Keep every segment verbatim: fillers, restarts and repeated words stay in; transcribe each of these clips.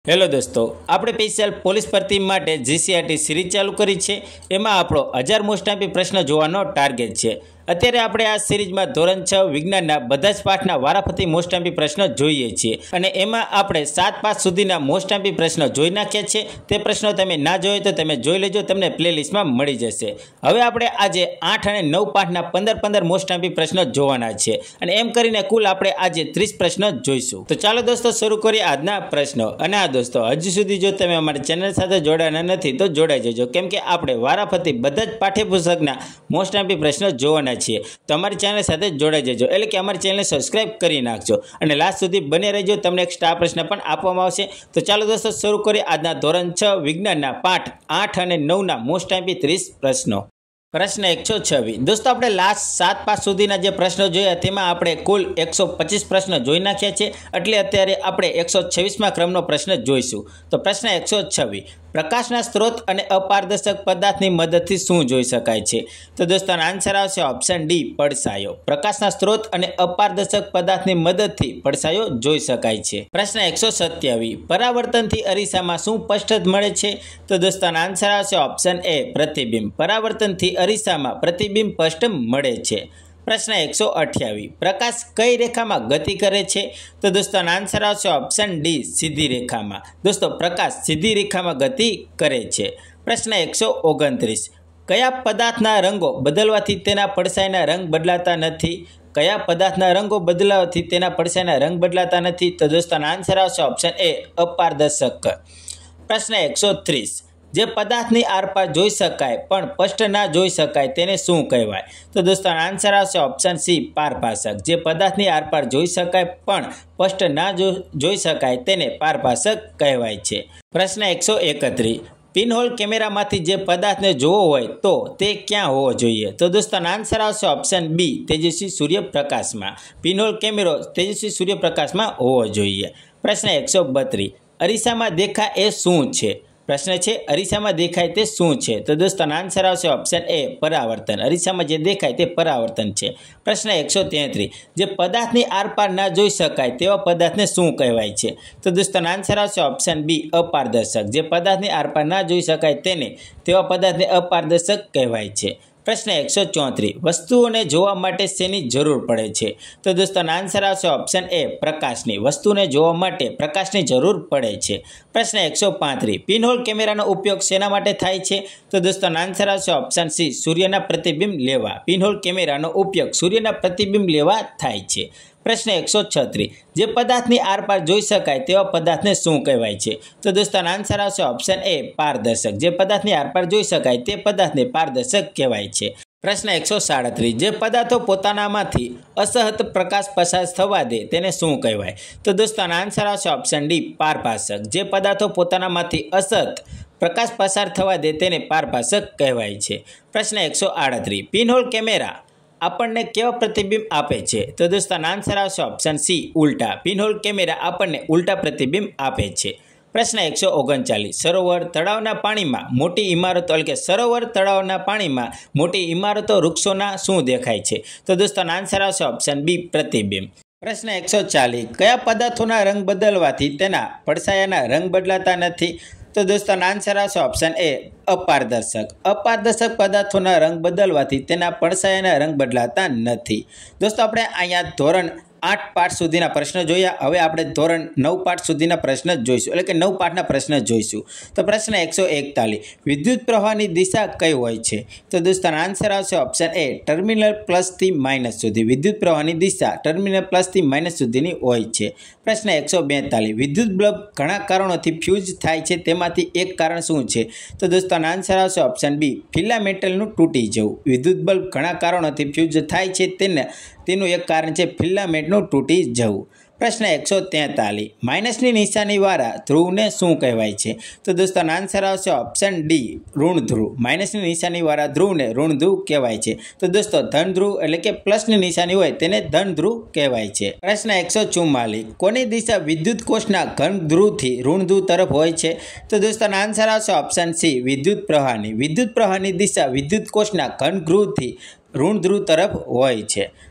Hello दोस्तों, આપણે special police ભરતી માટે જીસીઆરટી સિરીઝ ચાલુ કરી છે। એમાં આપણો હજાર મોસ્ટ આઈએમપી પ્રશ્ન જોવાનો ટાર્ગેટ છે। અત્યારે આપણે આ સિરીઝમાં ધોરણ છ વિજ્ઞાનના બધા જ પાઠના વારાફરતી મોસ્ટ આઈએમપી પ્રશ્ન જોઈએ છીએ અને એમાં આપણે સાત પાઠ સુધીના મોસ્ટ આઈએમપી પ્રશ્ન જોઈ નાખ્યા છે। તે પ્રશ્નો તમે ના જોયો તો તમે જોઈ લેજો, તમને પ્લેલિસ્ટમાં મળી જશે। હવે આપણે આજે આઠ અને નવ પાઠના પંદર પંદર મોસ્ટ આઈએમપી પ્રશ્ન જોવાના છે અને એમ કરીને કુલ આપણે આજે ત્રીસ પ્રશ્ન જોઈશું। તો ચાલો દોસ્તો શરૂ કરીએ આજના પ્રશ્નો। અને આ દોસ્તો હજુ સુધી જો તમે અમારી ચેનલ સાથે જોડાના નથી તો જોડાઈ જજો, કેમ કે આપણે વારાફરતી બધા જ પાઠ્યપુસ્તકના મોસ્ટ આઈએમપી પ્રશ્નો જોવાના છીએ। તો અમારી ચેનલ સાથે જોડાઈ જજો, એટલે કે અમારી ચેનલને સબસ્ક્રાઇબ કરી નાખજો અને લાસ્ટ સુધી બને રહેજો, તમને એક સ્ટાર પ્રશ્ન પણ આપવામાં આવશે। તો ચાલો દોસ્તો શરૂ કરીએ આજના ધોરણ છ વિજ્ઞાનના પાઠ આઠ અને નવના મોસ્ટ આઈએમપી ત્રીસ પ્રશ્નો। પ્રશ્ન એકસો છવ્વીસ દોસ્તો, આપણે લાસ્ટ સાત પાઠ સુધીના જે પ્રશ્નો જોયા તેમાં આપણે કુલ એકસો પચીસ પ્રશ્નો જોઈ નાખ્યા છે, એટલે અત્યારે આપણે એકસો છવ્વીસમાં ક્રમનો પ્રશ્ન જોઈશું। તો પ્રશ્ન એકસો છવ્વીસ, પ્રકાશના સ્ત્રોત અને અપારદર્શક પદાર્થની મદદથી શું જોઈ શકાય છે? તો દોસ્તો આન્સર આવશે ઓપ્શન ડી, પડછાયો। પ્રકાશના સ્ત્રોત અને અપારદર્શક પદાર્થની મદદથી પડછાયો જોઈ શકાય છે। પ્રશ્ન એકસો સત્યાવીસ, પરાવર્તનથી અરીસામાં શું સ્પષ્ટ મળે છે? તો દોસ્તો આન્સર આવશે ઓપ્શન એ, પ્રતિબિંબ। પરાવર્તનથી અરીસામાં પ્રતિબિંબ સ્પષ્ટ મળે છે। પ્રશ્ન એકસો અઠ્યાવીસ, પ્રકાશ કઈ રેખામાં ગતિ કરે છે? તો દોસ્તો આન્સર આવશે ઓપ્શન ડી, સીધી રેખામાં। દોસ્તો પ્રકાશ સીધી રેખામાં ગતિ કરે છે। પ્રશ્ન એકસો ઓગણત્રીસ, કયા પદાર્થના રંગો બદલવાથી તેના પડછાયાના રંગ બદલાતા નથી? કયા પદાર્થના રંગો બદલાવાથી તેના પડછાયાના રંગ બદલાતા નથી? તો દોસ્તો આન્સર આવશે ઓપ્શન એ, અપારદર્શક। પ્રશ્ન એકસો ત્રીસ, જે પદાર્થની આરપાર જોઈ શકાય પણ સ્પષ્ટ ના જોઈ શકાય તેને શું કહેવાય? તો દોસ્તો આન્સર આવશે ઓપ્શન સી, પારભાષક। જે પદાર્થની આરપાર જોઈ શકાય પણ સ્પષ્ટ ના જોઈ શકાય તેને પારભાષક કહેવાય છે। પ્રશ્ન એકસો એકત્રીસ, પિનહોલ કેમેરામાંથી જે પદાર્થને જોવો હોય તો તે ક્યાં હોવો જોઈએ? તો દોસ્તો આન્સર આવશે ઓપ્શન બી, તેજસ્વી સૂર્યપ્રકાશમાં। પિનહોલ કેમેરો તેજસ્વી સૂર્યપ્રકાશમાં હોવો જોઈએ। પ્રશ્ન એકસો બત્રીસ, અરીસામાં દેખાય એ શું છે? પ્રશ્ન છે અરીસામાં દેખાય તે શું છે? તો દોસ્તો આન્સર આવશે ઓપ્શન એ, પરાવર્તન। અરીસામાં જે દેખાય તે પરાવર્તન છે। પ્રશ્ન એકસો તેત્રીસ, જે પદાર્થની આરપાર ના જોઈ શકાય તેવા પદાર્થને શું કહેવાય છે? તો દોસ્તો આન્સર આવશે ઓપ્શન બી, અપારદર્શક। જે પદાર્થની આરપાર ના જોઈ શકાય તેને તેવા પદાર્થને અપારદર્શક કહેવાય છે। પ્રશ્ન એકસો ચોત્રીસ, વસ્તુઓને જોવા માટે શેની જરૂર પડે છે? તો દોસ્તો આન્સર આવશે ઓપ્શન એ, પ્રકાશની। વસ્તુને જોવા માટે પ્રકાશની જરૂર પડે છે। પ્રશ્ન એકસો પાંત્રીસ, પિનહોલ કેમેરાનો ઉપયોગ શેના માટે થાય છે? તો દોસ્તો આન્સર આવશે ઓપ્શન સી, સૂર્યના પ્રતિબિંબ લેવા। પિનહોલ કેમેરાનો ઉપયોગ સૂર્યના પ્રતિબિંબ લેવા થાય છે। પ્રશ્ન એકસો છત્રીસ, જે પદાર્થની આરપાર જોઈ શકાય તેવા પદાર્થને શું કહેવાય છે? તો દોસ્તો આન્સર આવશે ઓપ્શન એ, પારદર્શક। જે પદાર્થની આરપાર જોઈ શકાય તે પદાર્થને પારદર્શક કહેવાય છે। પ્રશ્ન એકસો સાડત્રીસ, જે પદાર્થો પોતાનામાંથી અસહત પ્રકાશ પસાર થવા દે તેને શું કહેવાય? તો દોસ્તો આન્સર આવશે ઓપ્શન ડી, પારભાષક। જે પદાર્થો પોતાનામાંથી અસહત પ્રકાશ પસાર થવા દે તેને પારભાષક કહેવાય છે। પ્રશ્ન એકસો આડત્રીસ, પિનહોલ કેમેરા આપણને કેવા પ્રતિબિંબ આપે છે? તો દોસ્તો આન્સર આવશે ઓપ્શન સી, ઉલટા। પિનહોલ કેમેરા આપણને ઉલટા પ્રતિબિંબ આપે છે। પ્રશ્ન એકસો ઓગણચાલીસ, સરોવર તળાવના પાણીમાં મોટી ઇમારતો, એટલે કે સરોવર તળાવના પાણીમાં મોટી ઇમારતો વૃક્ષોના શું દેખાય છે? તો દોસ્તો આન્સર આવશે ઓપ્શન બી, પ્રતિબિંબ। પ્રશ્ન એકસો ચાલીસ, કયા પદાર્થોના રંગ બદલવાથી તેના પડછાયાના રંગ બદલાતા નથી? તો દોસ્તો આન્સર આવશે ઓપ્શન એ, અપારદર્શક। અપારદર્શક પદાર્થોના રંગ બદલવાથી તેના પડછાયાના રંગ બદલાતા નથી। દોસ્તો આપણે અહીંયા ધોરણ આઠ પાઠ સુધીના પ્રશ્ન જોયા, હવે આપણે ધોરણ નવ પાઠ સુધીના પ્રશ્ન જોઈશું, એટલે કે નવ પાઠના પ્રશ્ન જોઈશું। તો પ્રશ્ન એકસો એકતાલીસ, વિદ્યુત પ્રવાહની દિશા કઈ હોય છે? તો દોસ્તો આન્સર આવશે ઓપ્શન એ, ટર્મિનલ પ્લસથી માઇનસ સુધી। વિદ્યુત પ્રવાહની દિશા ટર્મિનલ પ્લસથી માઇનસ સુધીની હોય છે। પ્રશ્ન એકસો બેતાલીસ, વિદ્યુત બલ્બ ઘણા કારણોથી ફ્યુઝ થાય છે, તેમાંથી એક કારણ શું છે? તો દોસ્તો આન્સર આવશે ઓપ્શન બી, ફિલામેન્ટલનું તૂટી જવું। વિદ્યુત બલ્બ ઘણા કારણોથી ફ્યુઝ થાય છે, તેને તેનું એક કારણ છે ફિલામેન્ટનું તૂટી જવું। પ્રશ્ન એકસો તેતાલીસ, માઇનસની નિશાનીવાળા ધ્રુવને શું કહેવાય છે? તો દોસ્તો આન્સર આવશે ઓપ્શન ડી, ઋણ ધ્રુવ। માઇનસની નિશાનીવાળા ધ્રુવને ઋણ ધ્રુવ કહેવાય છે। તો દોસ્તો ધન ધ્રુવ એટલે કે પ્લસની નિશાની હોય તેને ધન ધ્રુવ કહેવાય છે। પ્રશ્ન એકસો ચુમ્માલીસ, કોની દિશા વિદ્યુત કોષના ઘન ધ્રુવથી ઋણ ધ્રુવ તરફ હોય છે? તો દોસ્તો આન્સર આવશે ઓપ્શન સી, વિદ્યુત પ્રવાહની। વિદ્યુત પ્રવાહની દિશા વિદ્યુત કોષના ઘન ધ્રુવથી ઋણ ધ્રુવ તરફ હોય છે।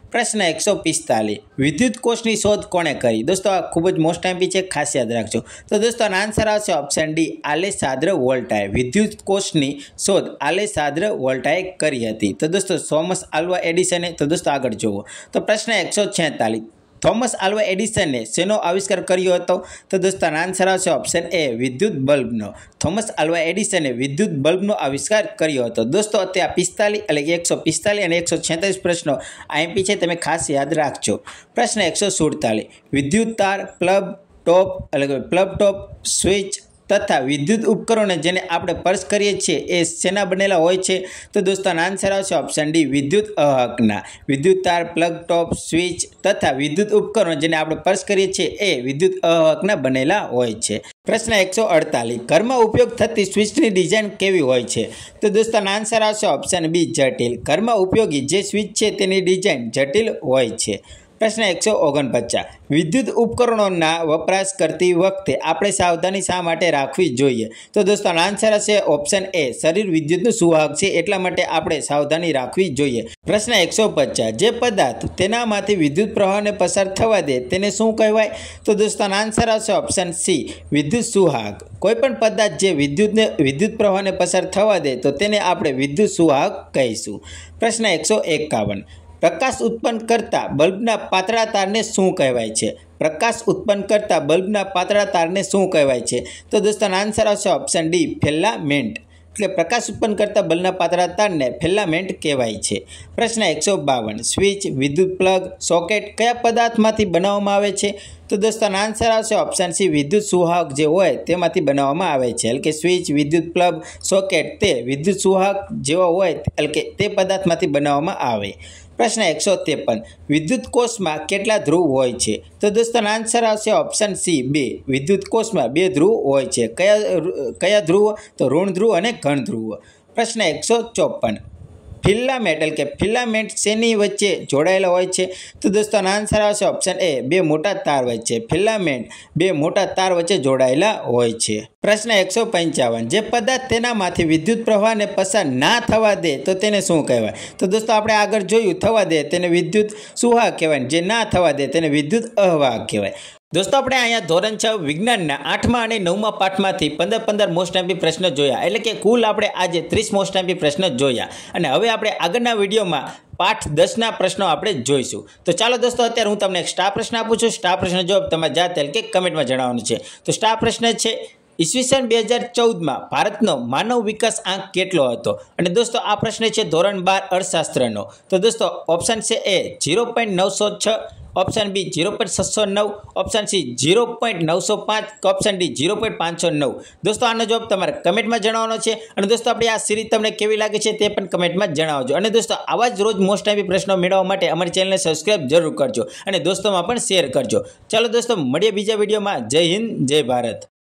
પ્રશ્ન એકસો પિસ્તાલીસ વિદ્યુત કોષની શોધ કોણે કરી? દોસ્તો આ ખૂબ જ મોસ્ટ એમપી છે, ખાસ યાદ રાખજો. તો દોસ્તો આનો આન્સર આવશે ઓપ્શન ડી, આલેસાન્દ્ર વોલ્ટાએ. વિદ્યુત કોષની શોધ આલેસાન્દ્ર વોલ્ટાએ કરી હતી. તો દોસ્તો થોમસ આલ્વા એડિસને. તો દોસ્તો આગળ જુઓ. તો પ્રશ્ન એકસો છેતાલીસ થોમસ આલ્વા એડિસને શેનો આવિષ્કાર કર્યો હતો? તો દોસ્તો આન્સર આવશે ઓપ્શન એ, વિદ્યુત બલ્બનો. થોમસ આલ્વા એડિસને વિદ્યુત બલ્બનો આવિષ્કાર કર્યો હતો. દોસ્તો અત્યારે પિસ્તાલીસ એટલે કે એકસો પિસ્તાલીસ અને એકસો છેતાલીસ પ્રશ્નો આઈએમપી છે, તમે ખાસ યાદ રાખજો. પ્રશ્ન એકસો સુડતાલીસ વિદ્યુત તાર, પ્લગ ટોપ એટલે કે પ્લગ ટોપ સ્વિચ તથા વિદ્યુત ઉપકરણો જેને આપણે પર્સ કરીએ છીએ એ શેના બનેલા હોય છે? તો દોસ્તો આન્સર આવશે ઓપ્શન ડી, વિદ્યુત અવાહકના. વિદ્યુત તાર, પ્લગ ટોપ, સ્વિચ તથા વિદ્યુત ઉપકરણો જેને આપણે પર્સ કરીએ છીએ એ વિદ્યુત અવાહકના બનેલા હોય છે. પ્રશ્ન એકસો અડતાલીસ ઘરમાં ઉપયોગ થતી સ્વિચની ડિઝાઇન કેવી હોય છે? તો દોસ્તો આન્સર આવશે ઓપ્શન બી, જટિલ. ઘરમાં ઉપયોગી જે સ્વિચ છે તેની ડિઝાઇન જટિલ હોય છે. પ્રશ્ન એકસો ઓગણપચાસ વિદ્યુત ઉપકરણોના વપરાશ કરતી વખતે આપણે સાવધાની શા માટે રાખવી જોઈએ? તો દોસ્તો આન્સર હશે ઓપ્શન એ, શરીર વિદ્યુતનું સુવાહક છે એટલા માટે આપણે સાવધાની રાખવી જોઈએ. પ્રશ્ન એકસો પચાસ જે પદાર્થ તેનામાંથી વિદ્યુત પ્રવાહને પસાર થવા દે તેને શું કહેવાય? તો દોસ્તો આન્સર આવશે ઓપ્શન સી, વિદ્યુત સુવાહક. કોઈપણ પદાર્થ જે વિદ્યુતને વિદ્યુત પ્રવાહને પસાર થવા દે તો તેને આપણે વિદ્યુત સુવાહક કહીશું. પ્રશ્ન એકસો એકાવન પ્રકાશ ઉત્પન્ન કરતા બલ્બના પાતળા તારને શું કહેવાય છે? પ્રકાશ ઉત્પન્ન કરતા બલ્બના પાતળા તારને શું કહેવાય છે? તો દોસ્તો આન્સર આવશે ઓપ્શન ડી, ફિલામેન્ટ. એટલે પ્રકાશ ઉત્પન્ન કરતા બલ્બના પાતળા તારને ફિલામેન્ટ કહેવાય છે. પ્રશ્ન એકસો બાવન સ્વિચ, વિદ્યુત પ્લગ, સોકેટ કયા પદાર્થમાંથી બનાવવામાં આવે છે? તો દોસ્તો આન્સર આવશે ઓપ્શન સી, વિદ્યુત સુવાહક જે હોય તેમાંથી બનાવવામાં આવે છે. એટલે કે સ્વિચ, વિદ્યુત પ્લગ, સોકેટ તે વિદ્યુત સુવાહક જેવા હોય એટલે કે તે પદાર્થમાંથી બનાવવામાં આવે. પ્રશ્ન એકસો ત્રેપન વિદ્યુત કોષમાં કેટલા ધ્રુવ હોય છે? તો દોસ્તો આન્સર આવશે ઓપ્શન સી, બે. વિદ્યુત કોષમાં બે ધ્રુવ હોય છે. કયા કયા ધ્રુવ? તો ઋણ ધ્રુવ અને ઘન ધ્રુવ. પ્રશ્ન એકસો ચોપન ફિલામેન્ટ એટલે કે ફિલામેન્ટ શેની વચ્ચે જોડાયેલા હોય છે? તો દોસ્તો આન્સર આવશે ઓપ્શન એ, બે મોટા તાર વચ્ચે. ફિલામેન્ટ બે મોટા તાર વચ્ચે જોડાયેલા હોય છે. પ્રશ્ન એકસો પંચાવન જે પદાર્થ તેનામાંથી વિદ્યુત પ્રવાહને પસાર ના થવા દે તો તેને શું કહેવાય? તો દોસ્તો આપણે આગળ જોયું, થવા દે તેને વિદ્યુત સુવાહક કહેવાય, જે ના થવા દે તેને વિદ્યુત અવાહક કહેવાય. દોસ્તો આપણે અહીંયા ધોરણ છ વિજ્ઞાનના આઠમા અને નવમા પાઠમાંથી પંદર પંદર મોસ્ટ એમપી પ્રશ્ન જોયા. એટલે કે કુલ આપણે આજે ત્રીસ મોસ્ટ એમપી પ્રશ્ન જોયા અને હવે આપણે આગળના વિડીયોમાં પાઠ દસના પ્રશ્નો આપણે જોઈશું. તો ચાલો દોસ્તો અત્યારે હું તમને એક સ્ટાર પ્રશ્ન આપું છું. સ્ટાર પ્રશ્ન જવાબ તમારે જાતે કે કમેન્ટમાં જણાવવાનું છે. તો સ્ટાર પ્રશ્ન છે ઈસવીસન બે હજાર ચૌદમાં ભારતનો માનવ વિકાસ આંક કેટલો હતો? અને દોસ્તો આ પ્રશ્ન છે ધોરણ બાર અર્થશાસ્ત્રનો. તો દોસ્તો ઓપ્શન છે એ ઝીરો પોઈન્ટ નવસો છ, ઓપ્શન બી ઝીરો પોઈન્ટ છસો નવ, ઓપ્શન સી ઝીરો પોઈન્ટ નવસો પાંચ, ઓપ્શન ડી ઝીરો પોઈન્ટ પાંચસો નવ. દોસ્તો આનો જવાબ તમારે કમેન્ટમાં જણાવવાનો છે. અને દોસ્તો આપણી આ સિરીઝ તમને કેવી લાગે છે તે પણ કમેન્ટમાં જણાવજો. અને દોસ્તો આવા જ રોજ મોસ્ટ એમપી પ્રશ્નો મેળવવા માટે અમારી ચેનલને સબસ્ક્રાઇબ જરૂર કરજો અને દોસ્તોમાં પણ શેર કરજો. ચાલો દોસ્તો મળીએ બીજા વિડીયોમાં. જય હિન્દ, જય ભારત.